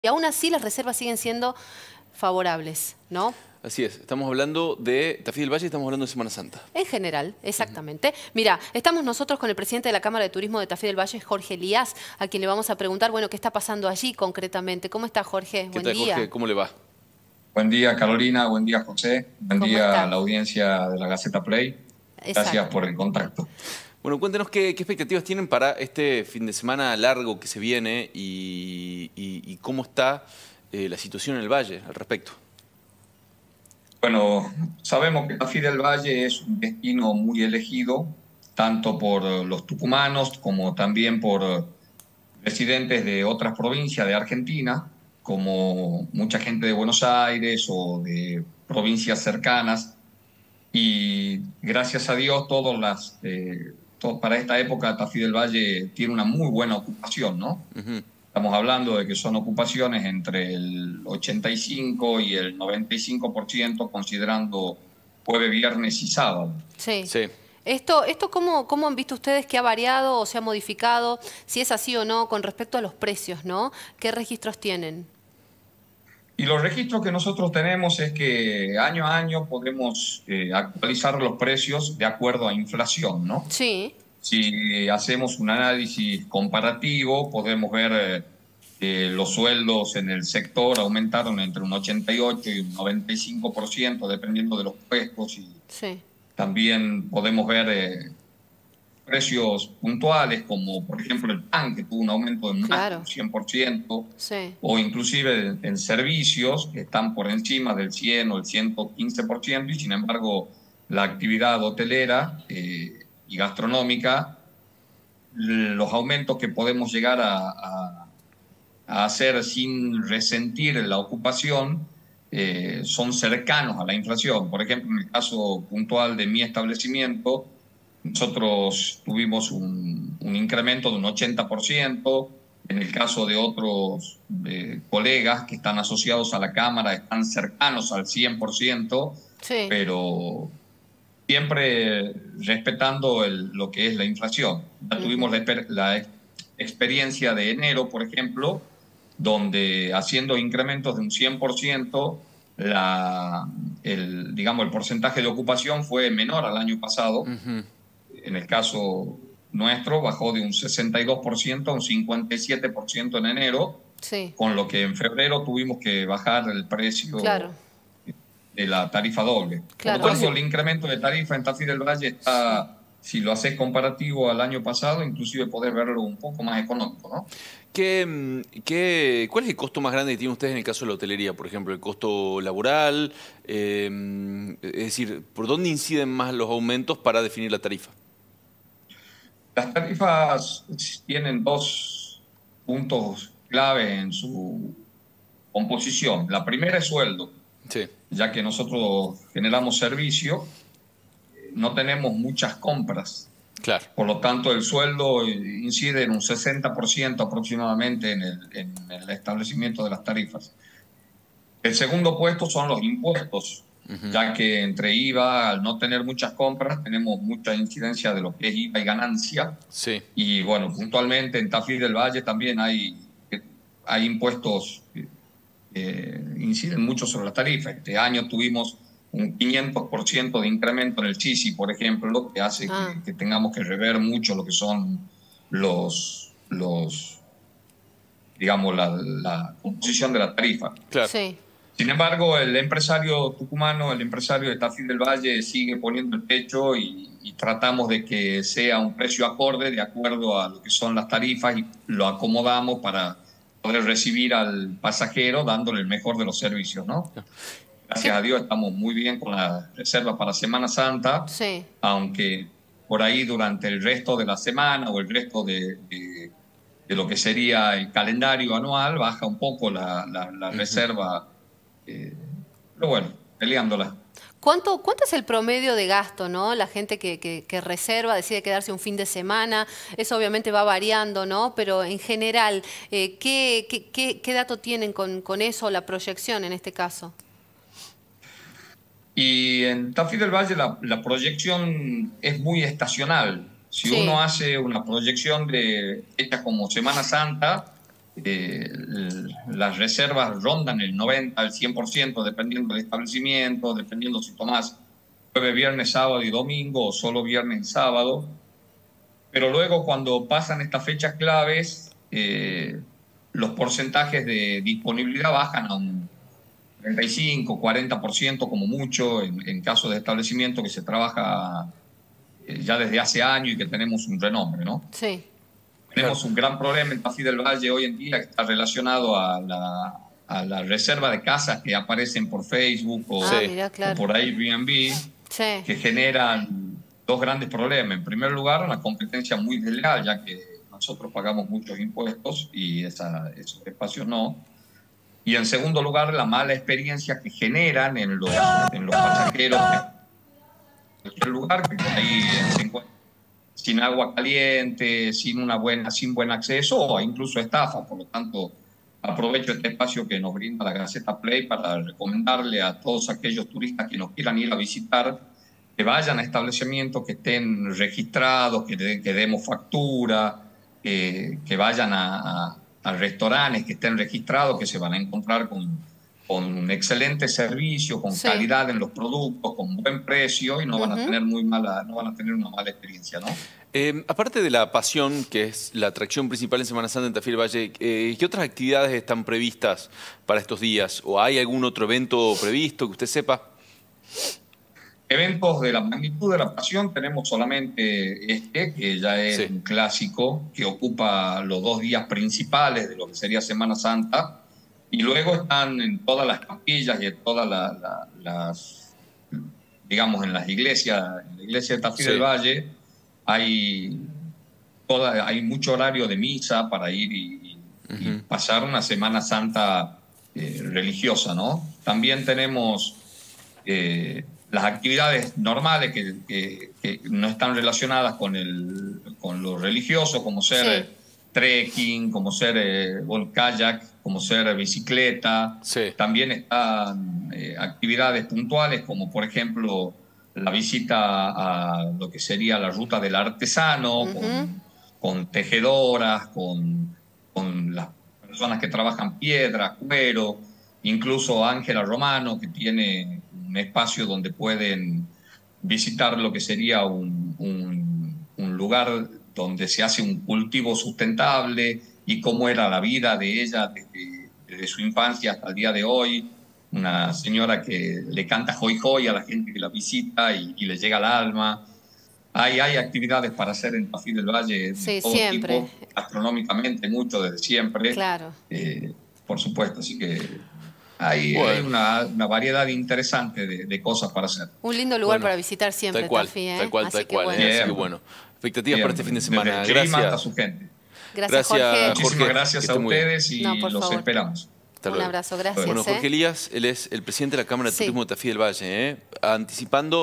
Y aún así las reservas siguen siendo favorables, ¿no? Así es, estamos hablando de Tafí del Valle y estamos hablando de Semana Santa. En general, exactamente. Mira, estamos nosotros con el presidente de la Cámara de Turismo de Tafí del Valle, Jorge Elías, a quien le vamos a preguntar, bueno, ¿qué está pasando allí concretamente? ¿Cómo está, Jorge? ¿Qué Buen tal, día. Jorge? ¿Cómo le va? Buen día, Carolina. Buen día, José. Buen ¿Cómo día a está? la audiencia de la Gaceta Play. Gracias Exacto. por el contacto. Bueno, cuéntenos qué expectativas tienen para este fin de semana largo que se viene y cómo está la situación en el Valle al respecto. Bueno, sabemos que Tafí del Valle es un destino muy elegido, tanto por los tucumanos como también por residentes de otras provincias de Argentina, como mucha gente de Buenos Aires o de provincias cercanas. Y gracias a Dios, para esta época Tafí del Valle tiene una muy buena ocupación, ¿no? Estamos hablando de que son ocupaciones entre el 85 y el 95%, considerando jueves, viernes y sábado. Sí. Sí. Esto ¿cómo han visto ustedes que ha variado o se ha modificado, si es así o no, con respecto a los precios, ¿no? ¿Qué registros tienen? Y los registros que nosotros tenemos es que año a año podemos actualizar los precios de acuerdo a inflación, ¿no? Sí. Si hacemos un análisis comparativo, podemos ver que los sueldos en el sector aumentaron entre un 88 y un 95%, dependiendo de los puestos. Y Sí. también podemos ver precios puntuales, como por ejemplo el pan, que tuvo un aumento de más Claro. del 100%, Sí. o inclusive en servicios, que están por encima del 100 o el 115%, y sin embargo la actividad hotelera y gastronómica, los aumentos que podemos llegar a hacer sin resentir la ocupación son cercanos a la inflación. Por ejemplo, en el caso puntual de mi establecimiento, nosotros tuvimos un incremento de un 80%. En el caso de otros colegas que están asociados a la Cámara, están cercanos al 100%, Sí. pero siempre respetando lo que es la inflación. Ya tuvimos la experiencia de enero, por ejemplo, donde haciendo incrementos de un 100%, digamos, el porcentaje de ocupación fue menor al año pasado. En el caso nuestro bajó de un 62% a un 57% en enero, Sí. con lo que en febrero tuvimos que bajar el precio Claro. de la tarifa doble. Claro. Por lo tanto, el incremento de tarifa en Tafí del Valle está, si lo haces comparativo al año pasado, inclusive podés verlo un poco más económico, ¿no? ¿Cuál es el costo más grande que tienen ustedes en el caso de la hotelería? Por ejemplo, el costo laboral, es decir, ¿por dónde inciden más los aumentos para definir la tarifa? Las tarifas tienen dos puntos clave en su composición. La primera es sueldo. Sí. Ya que nosotros generamos servicio, no tenemos muchas compras. Claro. Por lo tanto, el sueldo incide en un 60% aproximadamente en el establecimiento de las tarifas. El segundo puesto son los impuestos, ya que entre IVA, al no tener muchas compras, tenemos mucha incidencia de lo que es IVA y ganancia. Sí. Y bueno, puntualmente en Tafí del Valle también hay impuestos inciden mucho sobre las tarifas. Este año tuvimos un 500% de incremento en el CISI, por ejemplo, que hace que tengamos que rever mucho lo que son digamos, la composición de la tarifa. Claro. Sí. Sin embargo, el empresario tucumano, el empresario de Tafí del Valle sigue poniendo el pecho y tratamos de que sea un precio acorde, de acuerdo a lo que son las tarifas, y lo acomodamos para poder recibir al pasajero dándole el mejor de los servicios, ¿no? Gracias a Dios estamos muy bien con las reservas para Semana Santa, Sí. aunque por ahí durante el resto de la semana o el resto de lo que sería el calendario anual baja un poco la reserva, pero bueno, peleándola. ¿Cuánto es el promedio de gasto, ¿no? La gente que reserva, decide quedarse un fin de semana, eso obviamente va variando, ¿no? Pero en general, ¿qué dato tienen con eso, la proyección en este caso? Y en Tafí del Valle la proyección es muy estacional. Si Sí. uno hace una proyección hecha como Semana Santa, las reservas rondan el 90 al 100%, dependiendo del establecimiento, dependiendo si tomás jueves, viernes, sábado y domingo o solo viernes y sábado. Pero luego cuando pasan estas fechas claves, los porcentajes de disponibilidad bajan a un 35, 40% como mucho en casos de establecimiento que se trabaja ya desde hace años y que tenemos un renombre, ¿no? Sí. Tenemos un gran problema en Tafí del Valle hoy en día que está relacionado a la reserva de casas que aparecen por Facebook o, mirá, claro, o por Airbnb, sí, que generan dos grandes problemas. En primer lugar, una competencia muy desleal, ya que nosotros pagamos muchos impuestos y esos espacios no. Y en segundo lugar, la mala experiencia que generan en los pasajeros en cualquier lugar, que por ahí se encuentran sin agua caliente, sin buen acceso o incluso estafa. Por lo tanto, aprovecho este espacio que nos brinda la Gaceta Play para recomendarle a todos aquellos turistas que nos quieran ir a visitar que vayan a establecimientos que estén registrados, que demos factura, que vayan a restaurantes que estén registrados, que se van a encontrar con un excelente servicio, con calidad en los productos, con buen precio y no van a tener no van a tener una mala experiencia, ¿no? Aparte de la Pasión, que es la atracción principal en Semana Santa en Tafí del Valle, ¿qué otras actividades están previstas para estos días? ¿O hay algún otro evento previsto que usted sepa? Eventos de la magnitud de la Pasión tenemos solamente que ya es un clásico, que ocupa los 2 días principales de lo que sería Semana Santa. Y luego están en todas las capillas y en todas digamos, en las iglesias, en la iglesia de Tafí del Valle, hay mucho horario de misa para ir y pasar una Semana Santa religiosa, ¿no? También tenemos las actividades normales que no están relacionadas con lo religioso, como ser trekking, como ser kayak, como ser bicicleta. También están actividades puntuales como por ejemplo la visita a lo que sería la ruta del artesano, con tejedoras, con las personas que trabajan piedra, cuero, incluso Ángela Romano, que tiene un espacio donde pueden visitar lo que sería un lugar donde se hace un cultivo sustentable y cómo era la vida de ella desde su infancia hasta el día de hoy. Una señora que le canta hoy hoy a la gente que la visita y le llega al alma. Hay actividades para hacer en Tafí del Valle de todo tipo, gastronómicamente mucho desde siempre. Claro. Por supuesto, así que hay una variedad interesante de cosas para hacer. Un lindo lugar para visitar siempre, Tafí, ¿eh? Tal cual. Así que bueno. Expectativas para este fin de semana. Gracias. A su gente. Gracias, Jorge. Muchísimas gracias a ustedes y los esperamos. Un abrazo, gracias. Bueno, Jorge Elías, él es el presidente de la Cámara de Turismo de Tafí del Valle, anticipando